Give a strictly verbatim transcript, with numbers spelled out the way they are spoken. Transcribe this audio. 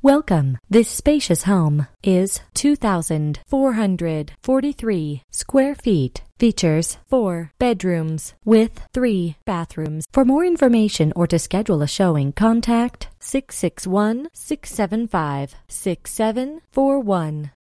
Welcome. This spacious home is two thousand four hundred forty-three square feet. Features four bedrooms with three bathrooms. For more information or to schedule a showing, contact six six one, six seven five, six seven four one.